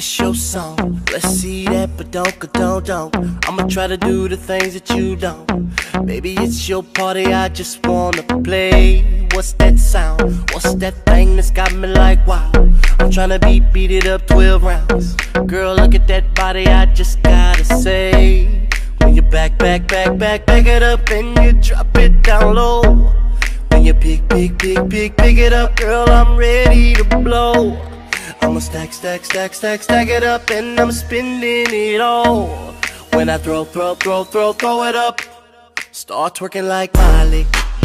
This your song, let's see that, but don't. I'ma try to do the things that you don't. Baby, it's your party, I just wanna play. What's that sound? What's that thing that's got me like wow? I'm tryna beat it up 12 rounds. Girl, look at that body, I just gotta say. When you back it up and you drop it down low. When you pick it up, girl, I'm ready to blow. I'ma stack it up and I'm spending it all. When I throw it up, start twerking like Miley.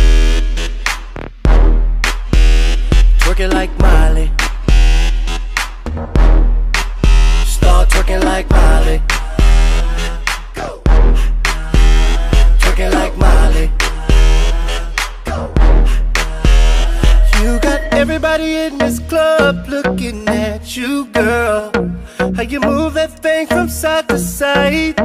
Twerking like Miley. Start twerking like Miley. Twerking like Miley. You got everybody in this club looking at you, girl. How you move that thing from side to side.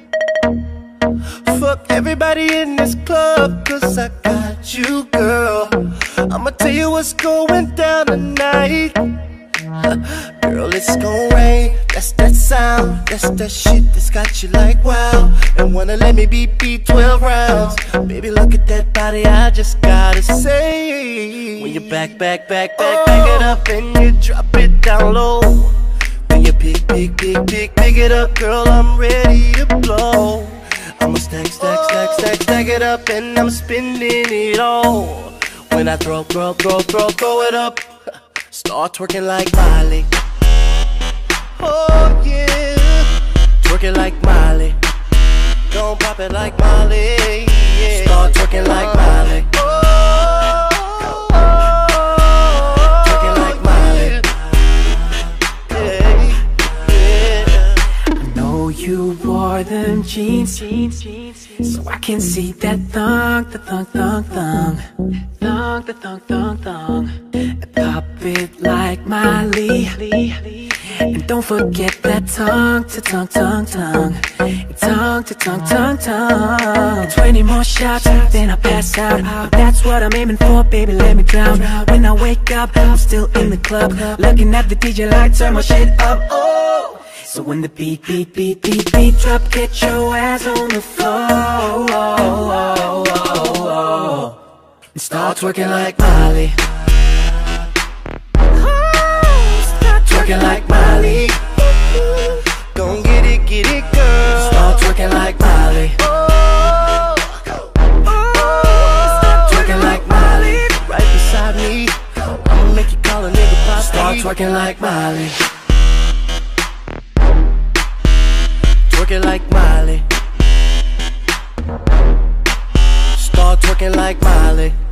Fuck everybody in this club, cause I got you, girl. I'ma tell you what's going down tonight. Girl, it's gon' rain, that's that sound. That's that shit that's got you like wow. And wanna let me beat 12 rounds. Baby, look at that body, I just gotta say. When you back it up and you drop it down low. When you pick it up, girl, I'm ready to blow. I'ma stack it up and I'm spending it all. When I throw it up, start twerking like Miley. Oh yeah, twerking like Miley. Don't pop it like Miley, yeah. Start twerking like Miley. Twerking like Miley. Yeah. I know you wore them jeans, so I can see that thong. And pop it like Miley. And don't forget that tongue. 20 more shots, then I pass out. But that's what I'm aiming for, baby, let me drown. When I wake up, I'm still in the club, looking at the DJ like turn my shit up. Oh! So when the beat drop, get your ass on the floor. And start twerking like Miley. Twerking like Miley. Gon' get it, girl. Start twerking like Miley. Twerking like Miley. Right beside me, I'ma make you call a nigga posse. Start twerking like Miley. Twerking like Miley. Start twerking like Miley.